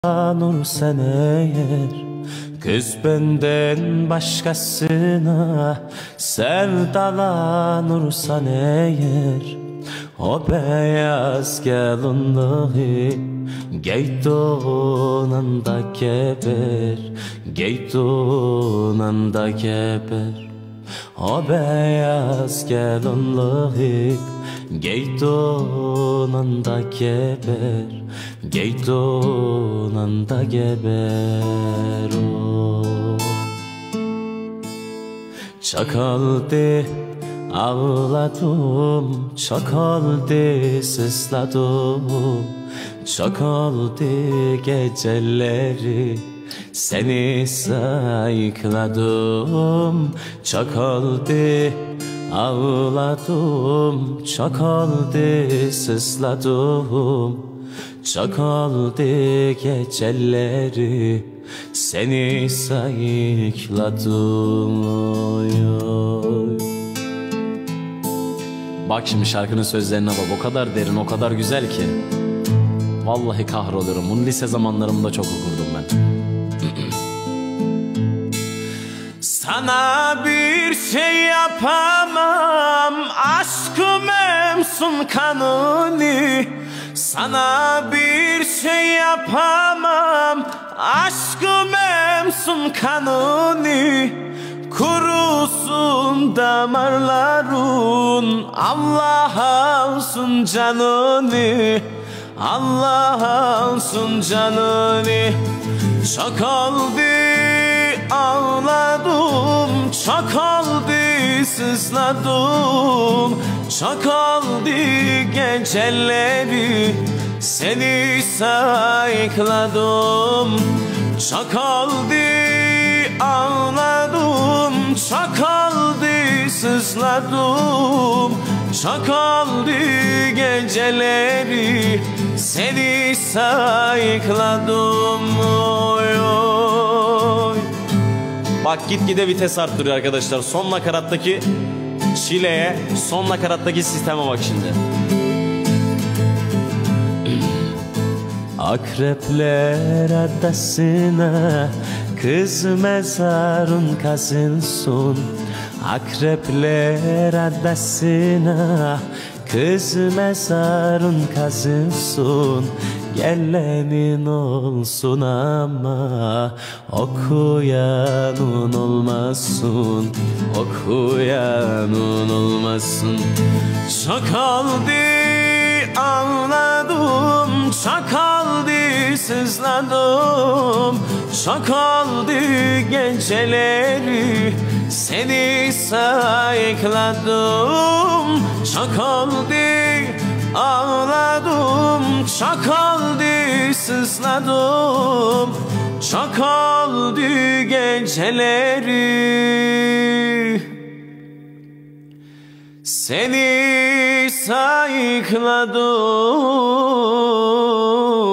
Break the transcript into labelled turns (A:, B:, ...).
A: Nur sen eğer kız benden başkasına sevdalanırsan eğer, o beyaz gelinliği giydiğin anda geber, giydiğin anda geber. O beyaz gelinliği giydiğin anda geber, giydiğin anda geber. Çakaldı ağladım, çakaldı sızladım, çakaldı geceleri seni sayıkladım. Çakaldı ağladım, çakaldı sızladım, çakaldı geceleri seni sayıkladım. Oy oy. Bak şimdi şarkının sözlerine bak, o kadar derin, o kadar güzel ki vallahi kahroluyorum. Bunu lise zamanlarımda çok okurdum ben. Sana bir şey yapamam, aşkım emsun kanuni. Sana bir şey yapamam, aşkım emsun kanuni. Kurusun damarların, Allah alsın canını, Allah alsın canını. Çakaldı ağladım, çakaldı sızladım, çakaldı geceleri seni sayıkladım. Çakaldı ağladım, çakaldı sızladım, çakaldı geceleri seni sayıkladım. Oy oy. Bak gitgide vites arttırıyor arkadaşlar. Son nakarattaki çileye, son nakarattaki sisteme bak şimdi. Akrepler adasına kız mezarın kazılsın. Akrepler adasına kız mezarın kazılsın. Gelenin olsun ama okuyanın olmasın, okuyanın olmasın. Çakaldı ağladım, çakaldı sızladım, çakaldı geceleri seni sayıkladım. Çakaldı ağladım, çakaldı sızladım, çakaldı geceleri seni sayıkladım.